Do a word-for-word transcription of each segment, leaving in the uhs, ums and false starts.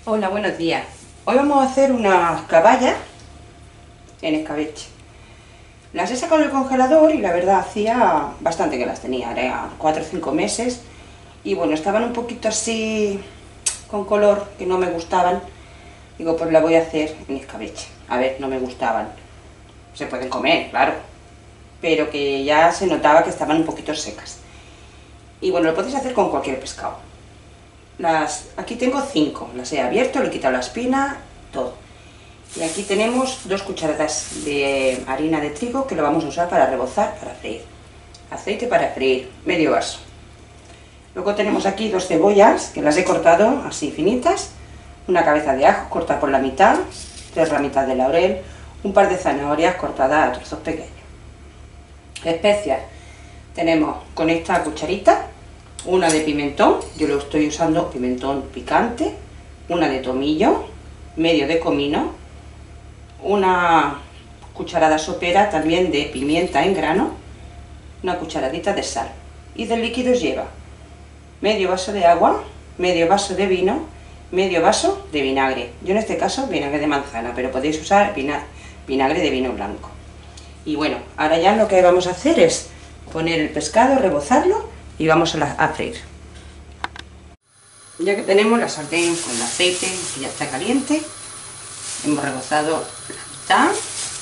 Hola, buenos días. Hoy vamos a hacer unas caballas en escabeche. Las he sacado del congelador y la verdad hacía bastante que las tenía, era cuatro o cinco meses. Y bueno, estaban un poquito así con color que no me gustaban. Digo, pues la voy a hacer en escabeche. A ver, no me gustaban. Se pueden comer, claro. Pero que ya se notaba que estaban un poquito secas. Y bueno, lo podéis hacer con cualquier pescado. Las, aquí tengo cinco, las he abierto, le he quitado la espina, todo. Y aquí tenemos dos cucharadas de harina de trigo que lo vamos a usar para rebozar, para freír. Aceite para freír, medio vaso. Luego tenemos aquí dos cebollas que las he cortado así finitas, una cabeza de ajo cortada por la mitad, tres ramitas de laurel, un par de zanahorias cortadas a trozos pequeños. Especias, tenemos con esta cucharita una de pimentón, yo lo estoy usando pimentón picante, una de tomillo, medio de comino, una cucharada sopera también de pimienta en grano, una cucharadita de sal. Y de líquidos lleva medio vaso de agua, medio vaso de vino, medio vaso de vinagre. Yo en este caso vinagre de manzana, pero podéis usar vinagre de vino blanco. Y bueno, ahora ya lo que vamos a hacer es poner el pescado, rebozarlo y vamos a, la, a freír. Ya que tenemos la sartén con el aceite que ya está caliente, hemos rebozado la mitad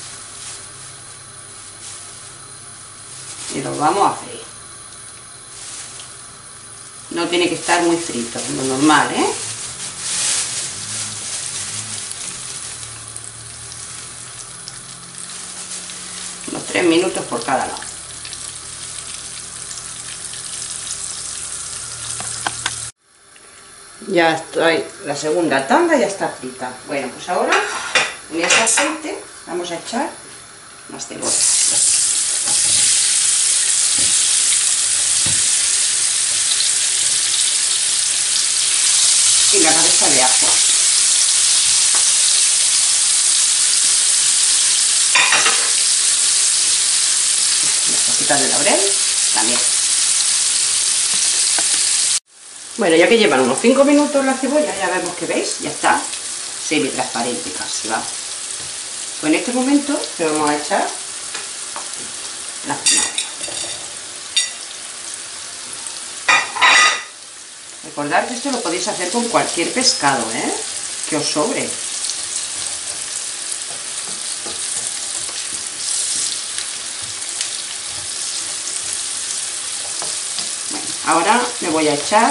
y lo vamos a freír. No tiene que estar muy frito, lo normal, ¿eh? Unos tres minutos por cada lado. Ya estoy, la segunda tanda ya está frita. Bueno, pues ahora en este aceite vamos a echar las cebollas. Y la cabeza de ajo. Las hojitas de laurel también. Bueno, ya que llevan unos cinco minutos la cebolla, ya vemos que veis, ya está semi-transparente casi, va. Pues en este momento le vamos a echar la zanahoria. Recordad que esto lo podéis hacer con cualquier pescado, ¿eh? Que os sobre. Bueno, ahora le voy a echar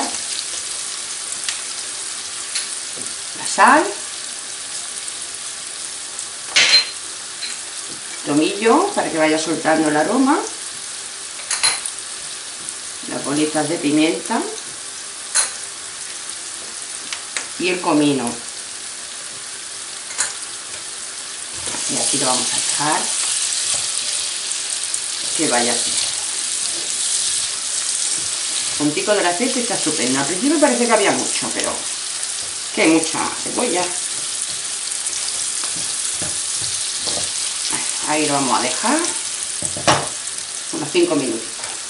sal, tomillo para que vaya soltando el aroma, las bolitas de pimienta y el comino. Y aquí lo vamos a dejar que vaya así. Un pico del aceite está estupendo. Al principio parece que había mucho, pero que hay mucha cebolla. Ahí lo vamos a dejar unos cinco minutos.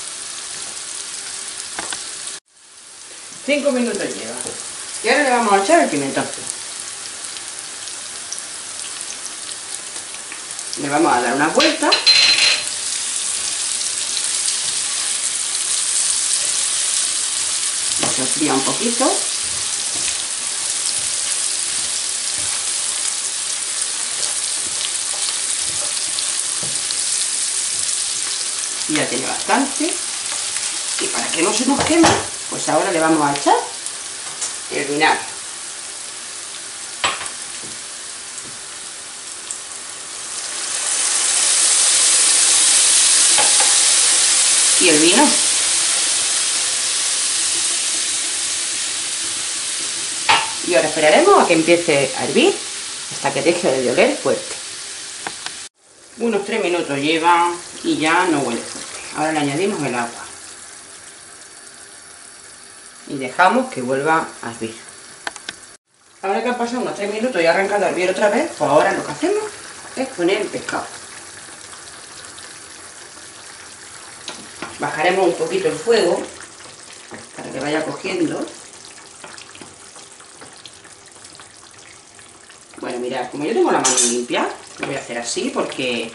cinco minutos lleva. Y ahora le vamos a echar el pimentón. Le vamos a dar una vuelta. Se enfría un poquito. Ya tiene bastante, y para que no se nos queme, pues ahora le vamos a echar el vinagre. Y el vino. Y ahora esperaremos a que empiece a hervir hasta que deje de oler fuerte. Unos tres minutos lleva y ya no huele fuerte. Ahora le añadimos el agua. Y dejamos que vuelva a hervir. Ahora que han pasado unos tres minutos y ha arrancado a hervir otra vez, pues ahora lo que hacemos es poner el pescado. Bajaremos un poquito el fuego para que vaya cogiendo. Mirad, como yo tengo la mano limpia, lo voy a hacer así porque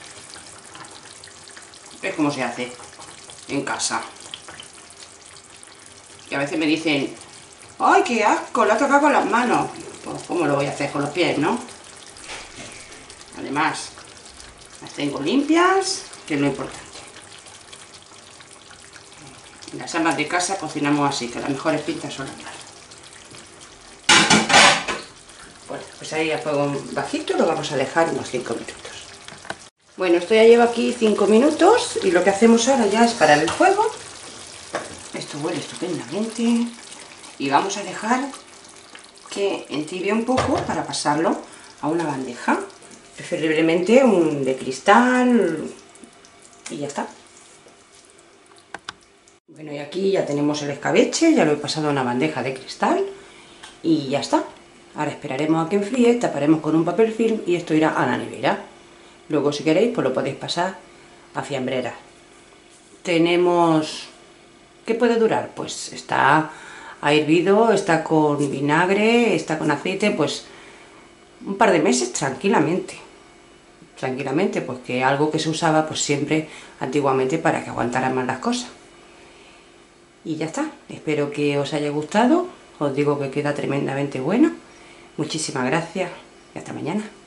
es como se hace en casa. Y a veces me dicen, ¡ay, qué asco! Lo has tocado con las manos. Pues, ¿cómo lo voy a hacer con los pies, no? Además, las tengo limpias, que es lo importante. En las amas de casa cocinamos así, que las mejores pintas son las manos. Bueno, pues ahí a fuego bajito lo vamos a dejar unos cinco minutos. Bueno, esto ya lleva aquí cinco minutos y lo que hacemos ahora ya es parar el fuego. Esto huele estupendamente y vamos a dejar que entibie un poco para pasarlo a una bandeja, preferiblemente un de cristal, y ya está. Bueno, y aquí ya tenemos el escabeche, ya lo he pasado a una bandeja de cristal y ya está. Ahora esperaremos a que enfríe, taparemos con un papel film y esto irá a la nevera. Luego, si queréis, pues lo podéis pasar a fiambrera. Tenemos... ¿Qué puede durar? Pues está a hervido, está con vinagre, está con aceite, pues un par de meses tranquilamente. Tranquilamente, pues que algo que se usaba pues siempre antiguamente para que aguantaran más las cosas. Y ya está. Espero que os haya gustado. Os digo que queda tremendamente bueno. Muchísimas gracias y hasta mañana.